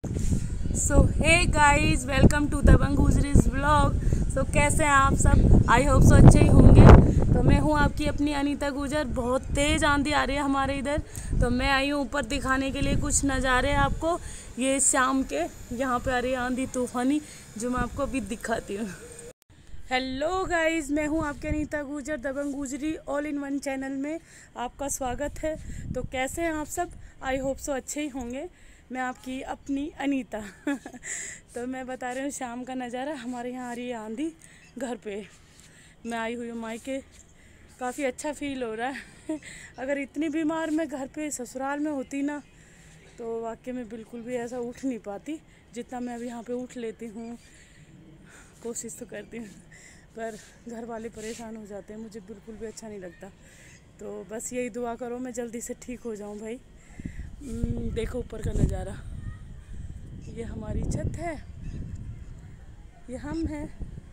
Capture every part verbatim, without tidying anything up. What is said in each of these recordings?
So hey guys, welcome to दबंग गुजरीज vlog. So कैसे हैं आप सब? आई होप सो अच्छे ही होंगे। तो मैं हूँ आपकी अपनी अनीता गुजर। बहुत तेज़ आंधी आ रही है हमारे इधर, तो मैं आई हूँ ऊपर दिखाने के लिए कुछ नज़ारे आपको। ये शाम के यहाँ पे आ रही है आंधी तूफानी, जो मैं आपको अभी दिखाती हूँ। हेलो गाइस, मैं हूँ आपकी अनीता गुजर, दबंग गुजरी ऑल इन वन चैनल में आपका स्वागत है। तो कैसे हैं आप सब? आई होप सो अच्छे ही होंगे। मैं आपकी अपनी अनीता तो मैं बता रही हूँ शाम का नज़ारा। हमारे यहाँ आ रही है आंधी घर पे। मैं आई हुई हूँ मायके, काफ़ी अच्छा फील हो रहा है अगर इतनी बीमार मैं घर पे ससुराल में होती ना, तो वाकई में बिल्कुल भी ऐसा उठ नहीं पाती जितना मैं अभी यहाँ पे उठ लेती हूँ। कोशिश तो करती हूँ, पर घर वाले परेशान हो जाते हैं, मुझे बिल्कुल भी अच्छा नहीं लगता। तो बस यही दुआ करो मैं जल्दी से ठीक हो जाऊँ भाई। देखो ऊपर का नज़ारा, ये हमारी छत है, ये हम हैं,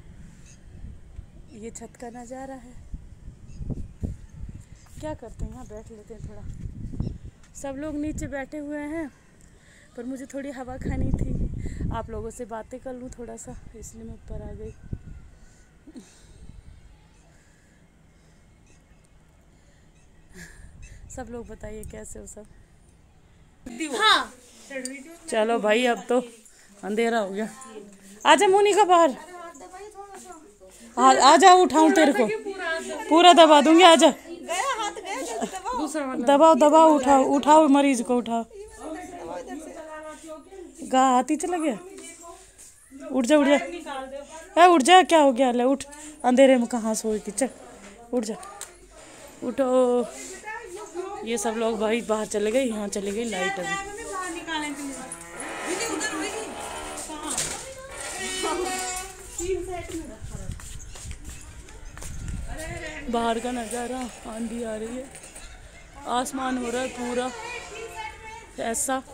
ये छत का नज़ारा है। क्या करते हैं, यहाँ बैठ लेते हैं थोड़ा। सब लोग नीचे बैठे हुए हैं, पर मुझे थोड़ी हवा खानी थी, आप लोगों से बातें कर लूँ थोड़ा सा, इसलिए मैं ऊपर आ गई। सब लोग बताइए कैसे हो सब? हाँ। चलो भाई, अब तो अंधेरा हो गया। आजा मोनिका बाहर, आ जा, उठाऊं तेरे को? पूरा दबा दूंगी, आजा। दबाओ दबाओ, उठाओ उठाओ, मरीज को उठाओ। गा हाथ ही चला गया। उठ जा उठ जा, है उठ जा, क्या हो गया? ले उठ, अंधेरे में कहाँ सोएगी, चल उठ जा, उठो। ये सब लोग भाई बाहर चले गए, यहाँ चले गई लाइट अभी। बाहर का नज़ारा, आंधी आ रही है, आसमान हो रहा है पूरा ऐसा।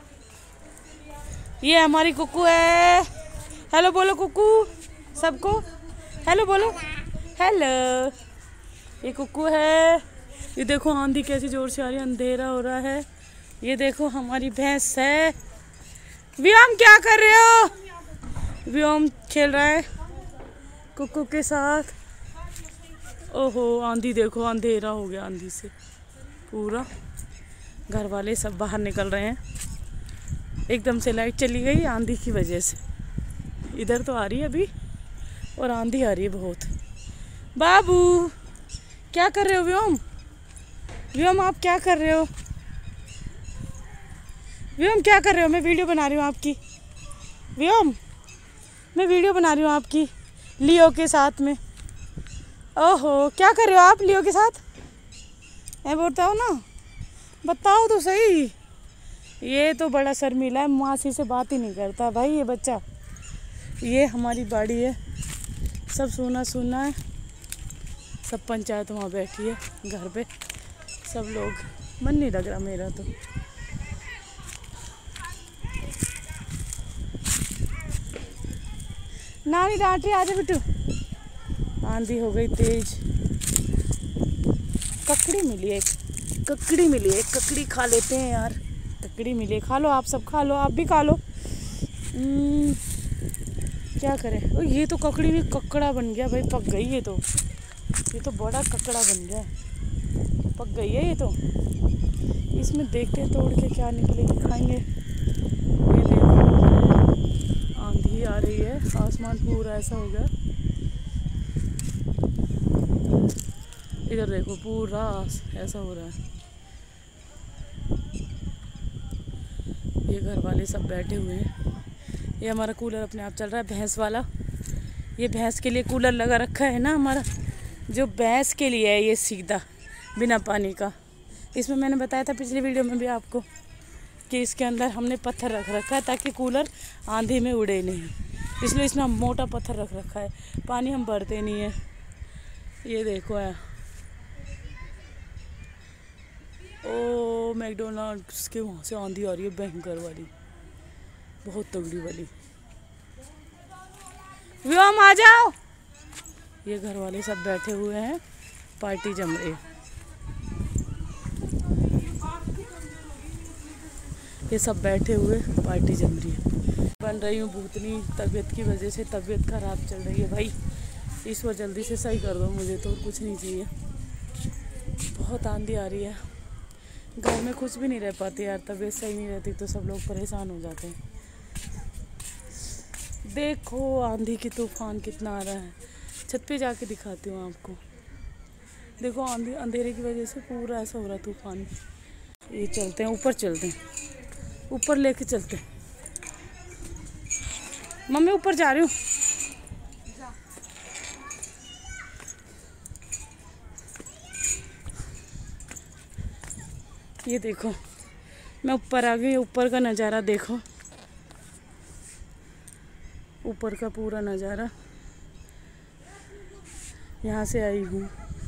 ये हमारी कुकू है, हेलो बोलो कुकू सबको, हेलो बोलो, हेलो। ये कुकू है। ये देखो आंधी कैसी जोर से आ रही है, अंधेरा हो रहा है। ये देखो हमारी भैंस है। व्योम क्या कर रहे हो? व्योम खेल रहा है कुकू के साथ। ओहो, आंधी देखो, अंधेरा हो गया आंधी से पूरा। घर वाले सब बाहर निकल रहे हैं, एकदम से लाइट चली गई आंधी की वजह से। इधर तो आ रही है अभी, और आंधी आ रही है बहुत। बाबू क्या कर रहे हो? व्योम व्योम आप क्या कर रहे हो? व्योम क्या कर रहे हो? मैं वीडियो बना रही हूँ आपकी। व्योम मैं वीडियो बना रही हूँ आपकी लियो के साथ में। ओहो, क्या कर रहे हो आप लियो के साथ? मैं बताओ ना, बताओ तो सही। ये तो बड़ा शर्मीला है, मासी से बात ही नहीं करता भाई ये बच्चा। ये हमारी बाड़ी है, सब सोना सोना है, सब पंचायत वहाँ बैठी है घर पे, सब लोग। मन नहीं लग रहा मेरा तो। नानी डांट रही, आजा बिट्टू। आंधी हो गई तेज। ककड़ी मिली है, ककड़ी मिली है, ककड़ी खा लेते हैं यार। ककड़ी मिली है, खा लो आप सब, खा लो आप भी खा लो। क्या करें? ओ, ये तो ककड़ी भी ककड़ा बन गया भाई, पक गई ये तो। ये तो बड़ा ककड़ा बन गया, पक गई है ये तो। इसमें देखते हैं तोड़ के क्या निकलेगी, खाएंगे। ये देखो आंधी आ रही है, आसमान पूरा ऐसा हो गया। इधर देखो पूरा ऐसा हो रहा है। ये घर वाले सब बैठे हुए हैं। ये हमारा कूलर अपने आप चल रहा है, भैंस वाला। ये भैंस के लिए कूलर लगा रखा है ना हमारा, जो भैंस के लिए है, ये सीधा बिना पानी का। इसमें मैंने बताया था पिछली वीडियो में भी आपको कि इसके अंदर हमने पत्थर रख रखा है ताकि कूलर आंधी में उड़े नहीं, इसलिए इसमें हम मोटा पत्थर रख रखा है। पानी हम भरते नहीं है। ये देखो है, ओ मैकडोनल्ड्स के वहाँ से आंधी आ रही है, भयंकर वाली, बहुत तगड़ी वाली। व्योम आ जाओ। ये घर वाले सब बैठे हुए हैं, पार्टी जम रही है। ये सब बैठे हुए पार्टी जम रही है। बन रही हूँ भूतनी तबीयत की वजह से, तबीयत खराब चल रही है भाई। ईश्वर जल्दी से सही कर दो, मुझे तो कुछ नहीं चाहिए। बहुत आंधी आ रही है, घर में कुछ भी नहीं रह पाती यार। तबीयत सही नहीं रहती तो सब लोग परेशान हो जाते हैं। देखो आंधी की तूफान कितना आ रहा है। छत पे जाके दिखाती हूँ आपको। देखो आंधी, अंधेरे की वजह से पूरा ऐसा हो रहा तूफान। ये चलते हैं ऊपर, चलते हैं ऊपर, लेके चलते हैं। मम्मी ऊपर जा रही हूँ। ये देखो मैं ऊपर आ गई। ऊपर का नज़ारा देखो, ऊपर का पूरा नज़ारा। यहाँ से आई हूँ,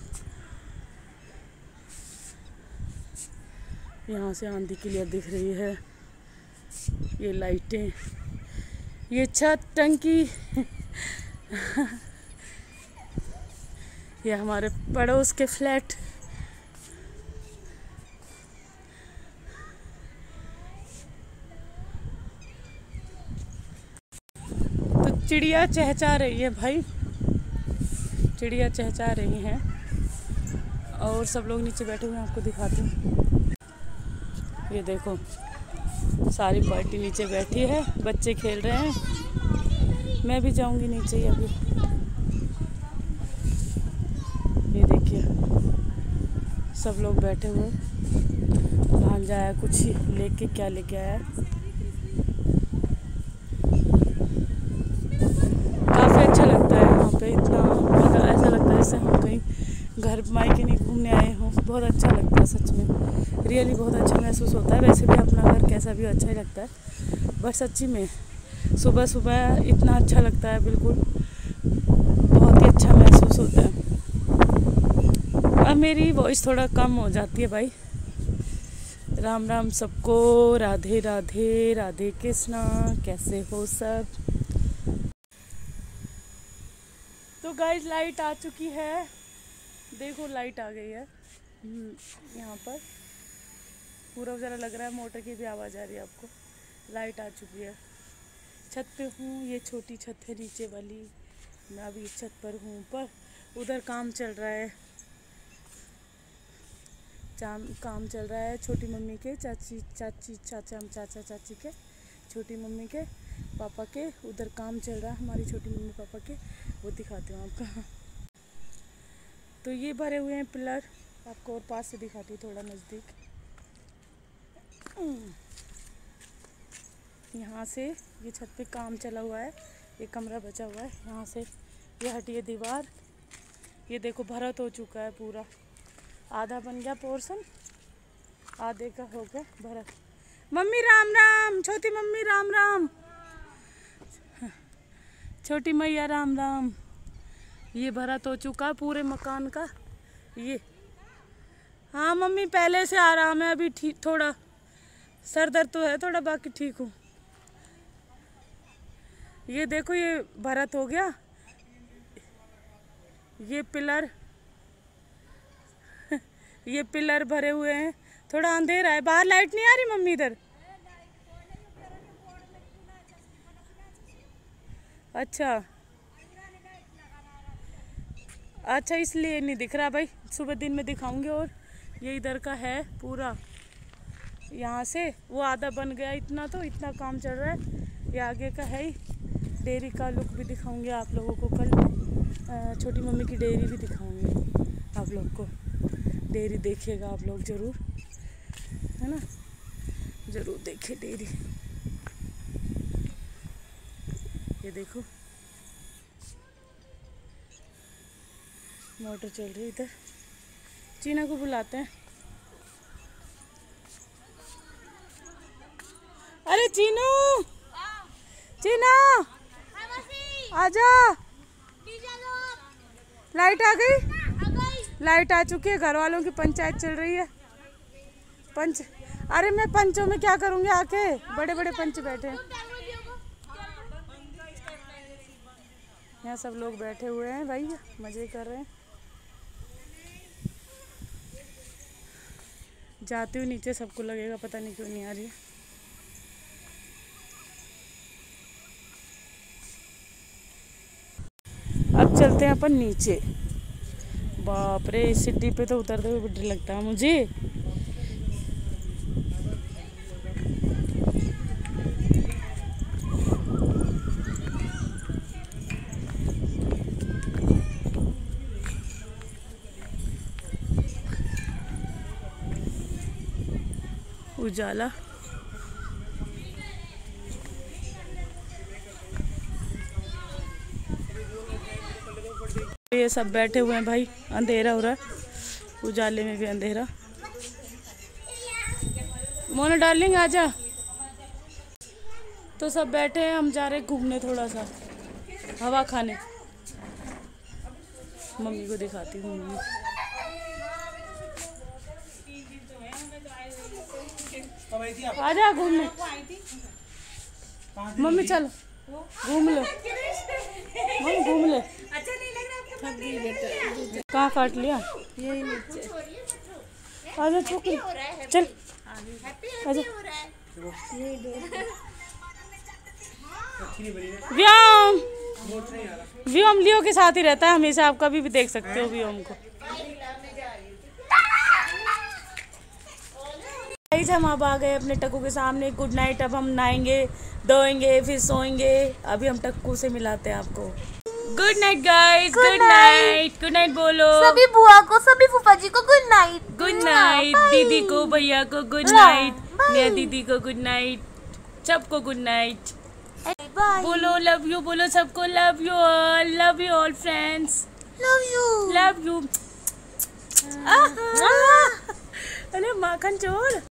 यहाँ से आंधी क्लियर दिख रही है। ये लाइटें, ये छत, टंकी ये हमारे पड़ोस के फ्लैट। तो चिड़िया चहचहा रही है भाई, चिड़िया चहचहा रही हैं और सब लोग नीचे बैठे हुए हैं। आपको दिखाती हूँ। ये देखो सारी पार्टी नीचे बैठी है, बच्चे खेल रहे हैं। मैं भी जाऊंगी नीचे ही अभी। ये देखिए सब लोग बैठे हुए। भांजा आया कुछ लेके, क्या लेके आया, काफ़ी अच्छा लगता है यहाँ पे। इतना मतलब ऐसा लगता है जैसे हम कहीं घर मायके नहीं घूमने आए हों। बहुत अच्छा लगता है सच में, रियली बहुत अच्छा महसूस होता है। वैसे भी अपना घर कैसा भी अच्छा ही लगता है, बट सच्ची में सुबह सुबह इतना अच्छा लगता है, बिल्कुल बहुत ही अच्छा महसूस होता है। अब मेरी वॉइस थोड़ा कम हो जाती है भाई। राम राम सबको, राधे राधे, राधे कृष्णा, कैसे हो सब। तो गाइस लाइट आ चुकी है, देखो लाइट आ गई है यहाँ पर। पूरा उजाला लग रहा है, मोटर की भी आवाज़ आ रही है आपको। लाइट आ चुकी है। छत पे हूँ, ये छोटी छत है नीचे वाली। मैं अभी छत पर हूँ, पर उधर काम चल रहा है। चाम काम चल रहा है छोटी मम्मी के, चाची चाची चाचा चाचा चाची के, छोटी मम्मी के, पापा के। उधर काम चल रहा है हमारी छोटी मम्मी पापा के, वो दिखाती हूँ आपको। तो ये भरे हुए हैं पिलर, आपको और पास से दिखाती हूँ थोड़ा नज़दीक। यहाँ से ये छत पे काम चला हुआ है, ये कमरा बचा हुआ है। यहाँ से ये हटी है दीवार। ये देखो भरत हो चुका है पूरा, आधा बन गया पोर्शन, आधे का हो गया भरत। मम्मी राम राम, छोटी मम्मी राम राम, छोटी मैया राम राम। ये भरत हो चुका है पूरे मकान का। ये हाँ मम्मी पहले से आराम है, अभी ठीक, थोड़ा सर दर्द तो है थोड़ा, बाकी ठीक हूँ। ये देखो ये भरत हो गया, ये पिलर ये पिलर भरे हुए हैं। थोड़ा अंधेरा है, बाहर लाइट नहीं आ रही मम्मी इधर। अच्छा अच्छा इसलिए नहीं दिख रहा भाई, सुबह दिन में दिखाऊंगे। और ये इधर का है पूरा, यहाँ से वो आधा बन गया, इतना तो इतना काम चल रहा है। ये आगे का है ही। डेयरी का लुक भी दिखाऊंगे आप लोगों को कल मैं। छोटी मम्मी की डेयरी भी दिखाऊंगी आप लोग को। डेयरी देखिएगा आप लोग ज़रूर, है ना, ज़रूर देखिए डेयरी। ये देखो मोटर चल रही है इधर। चीना को बुलाते हैं। अरे चीनू, चीना आजा, लाइट आ गई, लाइट आ चुकी है। घर वालों की पंचायत चल रही है। पंच, अरे मैं पंचों में क्या करूँगी आके, बड़े बड़े पंच बैठे हैं यहाँ। सब लोग बैठे हुए हैं भाई, मज़े कर रहे हैं। जाती हूँ नीचे, सबको लगेगा पता नहीं क्यों नहीं आ रही है। चलते हैं अपन नीचे। बाप रे, इस सीढ़ी पे तो उतरते हुए डर लगता है मुझे। उजाला ये सब बैठे हुए हैं भाई, अंधेरा हो रहा है, उजाले में भी अंधेरा। मोना डार्लिंग आजा। तो सब बैठे हैं, हम जा रहे हैं घूमने, थोड़ा सा हवा खाने। मम्मी को दिखाती हूँ। मम्मी आजा घूमने। मम्मी चलो घूम लो, मम्मी घूम ले। कहाँ काट लिया? यही नीचे। आजा छोकरी, चल आजा। व्योम व्योम लियो के साथ ही रहता है हमेशा, आप कभी भी देख सकते हो व्योम को। हम अब आ गए अपने टक्कू के सामने। Good night. अब हम नहाएंगे, धोएंगे, फिर सोएंगे। अभी हम टक्कू से मिलाते हैं आपको। Good night guys, good night, good night बोलो सभी बुआ को, सभी फूफा जी को गुड नाइट। गुड नाइट दीदी को, भैया को गुड नाइट, मेरी दीदी को गुड नाइट, सबको गुड नाइट। बोलो लव यू, बोलो सबको love you all, love you all friends, love you, love you. अरे माखन चोर।